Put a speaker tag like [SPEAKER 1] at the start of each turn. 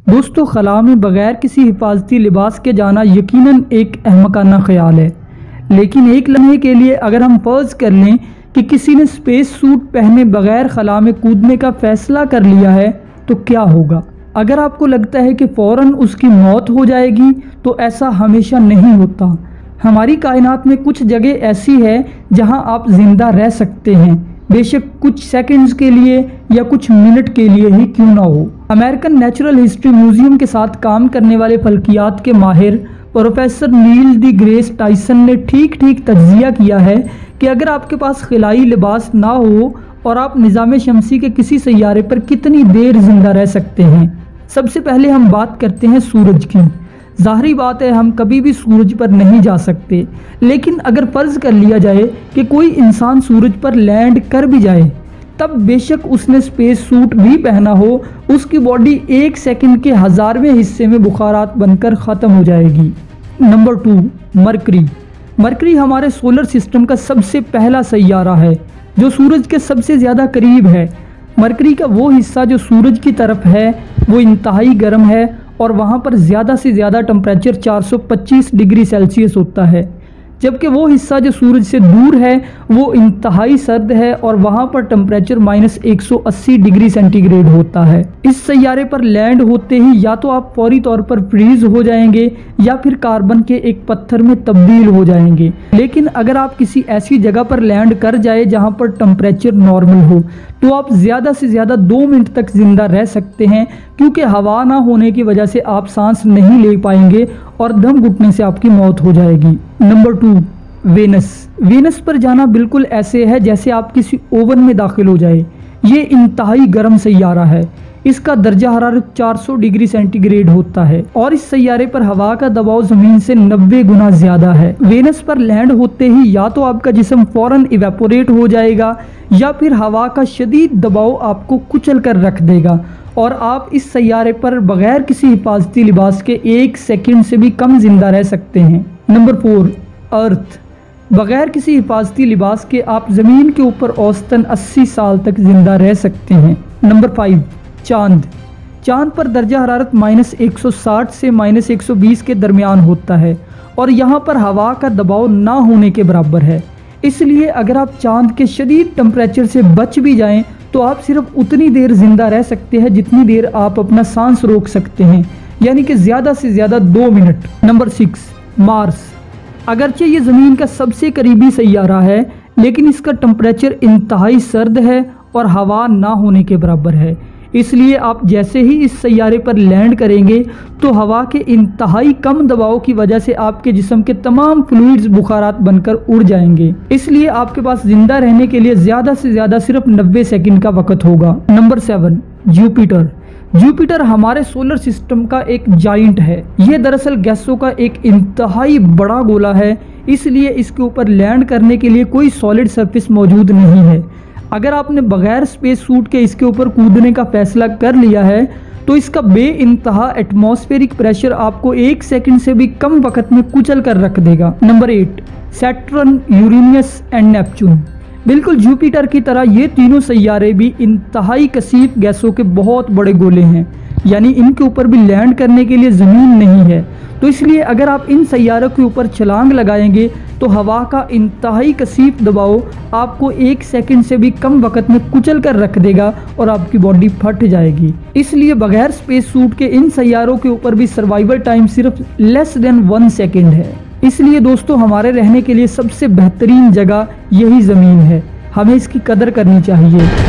[SPEAKER 1] दोस्तों, खला में बगैर किसी हिफाजती लिबास के जाना यकीनन एक अहमकाना ख्याल है, लेकिन एक लम्हे के लिए अगर हम फर्ज कर लें कि किसी ने स्पेस सूट पहने बगैर खला में कूदने का फैसला कर लिया है तो क्या होगा। अगर आपको लगता है कि फ़ौरन उसकी मौत हो जाएगी तो ऐसा हमेशा नहीं होता। हमारी कायनात में कुछ जगह ऐसी है जहां आप ज़िंदा रह सकते हैं, बेशक कुछ सेकंड्स के लिए या कुछ मिनट के लिए ही क्यों ना हो। अमेरिकन नेचुरल हिस्ट्री म्यूजियम के साथ काम करने वाले फल्कियात के माहिर professor Neil deGrasse Tyson ने ठीक तज्जिया किया है कि अगर आपके पास खिलाई लिबास ना हो और आप निज़ाम शमसी के किसी सैयारे पर कितनी देर जिंदा रह सकते हैं। सबसे पहले हम बात करते हैं सूरज की। ज़ाहरी बात है, हम कभी भी सूरज पर नहीं जा सकते, लेकिन अगर फ़र्ज़ कर लिया जाए कि कोई इंसान सूरज पर लैंड कर भी जाए, तब बेशक उसने स्पेस सूट भी पहना हो, उसकी बॉडी 1 सेकंड के 1000वें हिस्से में बुखारात बनकर ख़त्म हो जाएगी। Number 2, Mercury. मरकरी हमारे सोलर सिस्टम का सबसे पहला सैयारा है जो सूरज के सबसे ज़्यादा करीब है। मरकरी का वो हिस्सा जो सूरज की तरफ है वो इंतहाई गर्म है और वहाँ पर ज़्यादा से ज़्यादा टेम्परेचर 425 डिग्री सेल्सियस होता है, जबकि वो हिस्सा जो सूरज से दूर है वो इंतहाई सर्द है और वहाँ पर टेम्परेचर -180 डिग्री सेंटीग्रेड होता है। इस सैयारे पर लैंड होते ही या तो आप फौरी तौर पर फ्रीज हो जाएंगे या फिर कार्बन के एक पत्थर में तब्दील हो जाएंगे। लेकिन अगर आप किसी ऐसी जगह पर लैंड कर जाए जहाँ पर टेम्परेचर नॉर्मल हो तो आप ज़्यादा से ज़्यादा 2 मिनट तक ज़िंदा रह सकते हैं, क्योंकि हवा ना होने की वजह से आप सांस नहीं ले पाएंगे और दम घुटने से आपकी मौत हो जाएगी। Number 2, Venus. वेनस पर जाना बिल्कुल ऐसे है जैसे आप किसी ओवन में दाखिल हो जाए। ये इंतहाई गर्म सैयारा है, इसका दर्जा हरारत 400 डिग्री सेंटीग्रेड होता है और इस सैयारे पर हवा का दबाव ज़मीन से 90 गुना ज़्यादा है। वेनस पर लैंड होते ही या तो आपका जिस्म फ़ौरन इवेपोरेट हो जाएगा या फिर हवा का शदीद दबाव आपको कुचल कर रख देगा और आप इस सैयारे पर बगैर किसी हिफाजती लिबास के 1 सेकंड से भी कम जिंदा रह सकते हैं। Number 4, Earth. बगैर किसी हिफाजती लिबास के आप ज़मीन के ऊपर औसतन 80 साल तक जिंदा रह सकते हैं। नंबर 5, चांद। चांद पर दर्जा हरारत -160 से -120 के दरमियान होता है और यहाँ पर हवा का दबाव ना होने के बराबर है। इसलिए अगर आप चांद के शदीद टेम्परेचर से बच भी जाएं तो आप सिर्फ उतनी देर जिंदा रह सकते हैं जितनी देर आप अपना सांस रोक सकते हैं, यानी कि ज़्यादा से ज़्यादा 2 मिनट। Number 6, Mars. अगरचे ये ज़मीन का सबसे करीबी सैयारा है, लेकिन इसका टेम्परेचर इंतहाई सर्द है और हवा ना होने के बराबर है। इसलिए आप जैसे ही इस सैयारे पर लैंड करेंगे तो हवा के इंतहाई कम दबाव की वजह से आपके जिस्म के तमाम फ्लूइड्स बुखारात बनकर उड़ जाएंगे। इसलिए आपके पास जिंदा रहने के लिए ज़्यादा से ज़्यादा सिर्फ 90 सेकंड का वक्त होगा। Number 7, Jupiter. जुपिटर हमारे सोलर सिस्टम का एक जाइंट है। यह दरअसल गैसों का एक इंतहाई बड़ा गोला है, इसलिए इसके ऊपर लैंड करने के लिए कोई सॉलिड सरफेस मौजूद नहीं है। अगर आपने बगैर स्पेस सूट के इसके ऊपर कूदने का फैसला कर लिया है तो इसका बेइंतहा एटमॉस्फेरिक प्रेशर आपको 1 सेकंड से भी कम वक्त में कुचल कर रख देगा। Number 8, Saturn, Uranus and Neptune. बिल्कुल जुपिटर की तरह ये तीनों सैयारे भी इंतहाई कसीफ गैसों के बहुत बड़े गोले हैं, यानी इनके ऊपर भी लैंड करने के लिए ज़मीन नहीं है। तो इसलिए अगर आप इन सैयारों के ऊपर छलांग लगाएंगे तो हवा का इंतहाई कसीफ दबाव आपको 1 सेकंड से भी कम वक्त में कुचल कर रख देगा और आपकी बॉडी फट जाएगी। इसलिए बगैर स्पेस सूट के इन सैयारों के ऊपर भी सर्वाइवल टाइम सिर्फ लेस देन 1 सेकंड है। इसलिए दोस्तों, हमारे रहने के लिए सबसे बेहतरीन जगह यही ज़मीन है, हमें इसकी कदर करनी चाहिए।